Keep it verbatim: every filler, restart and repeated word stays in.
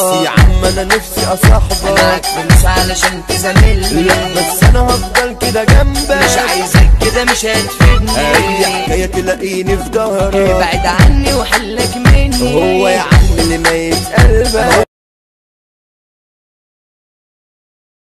بس يا عم انا نفسي اصاحبك، معاك فلوس علشان تزاملني، لا بس انا هفضل كده جنبك، مش عايزك كده مش هتفيدني. اي حكاية تلاقيني في ظهرك، ابعد عني وحلك مني. هو يا عم